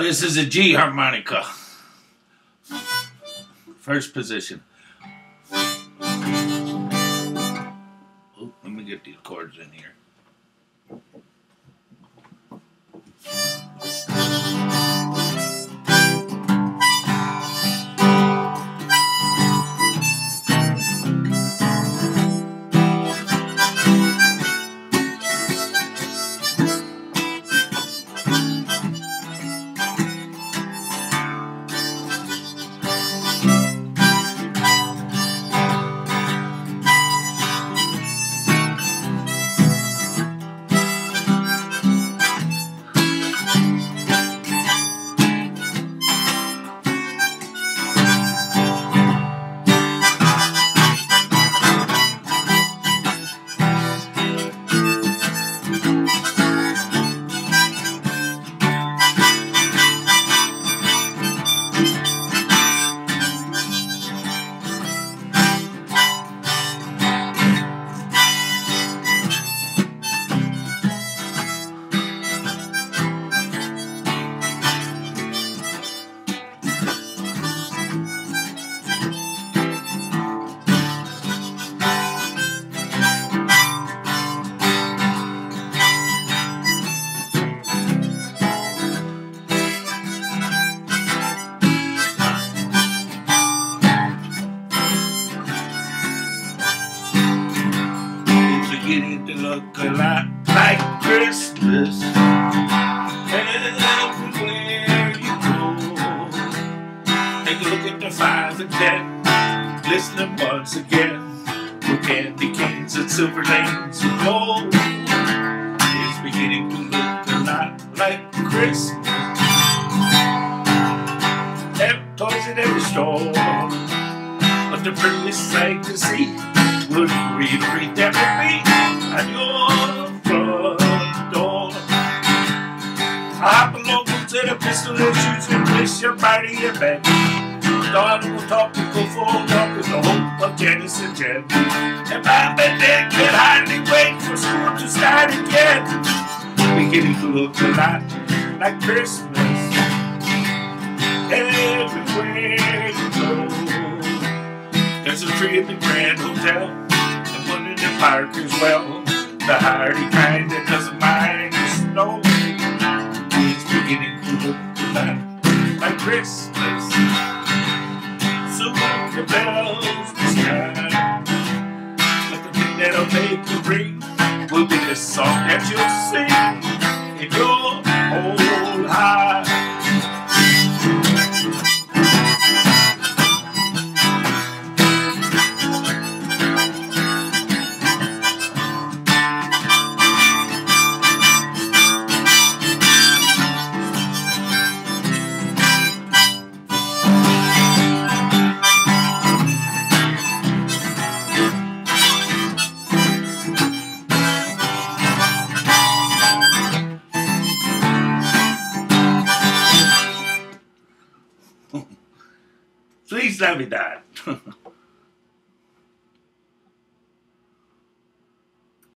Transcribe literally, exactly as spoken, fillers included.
this is a G harmonica. First position. Oh, let me get these chords in here. Beginning to look a lot like Christmas everywhere you go. Take a look at the five and ten, listening once again for candy canes and silver lanes of gold. It's beginning to look a lot like Christmas. Have toys in every store, but the prettiest sight to see would read read that with me at your front door. I hop along to the pistol and shoots and twist your body in bed. Daughter will talk to go for a walk with the hope of Janice and Jen. And Mom and Dad can hardly wait for school to start again. Beginning to look a lot like Christmas everywhere you go. There's a tree in the Grand Hotel, and one in the park as well. The hardy kind that doesn't mind the snow. It's beginning to look a lot like Christmas. So the bells will chime, but the thing that'll make you ring will be the song that you'll sing in your whole heart. Please let me die.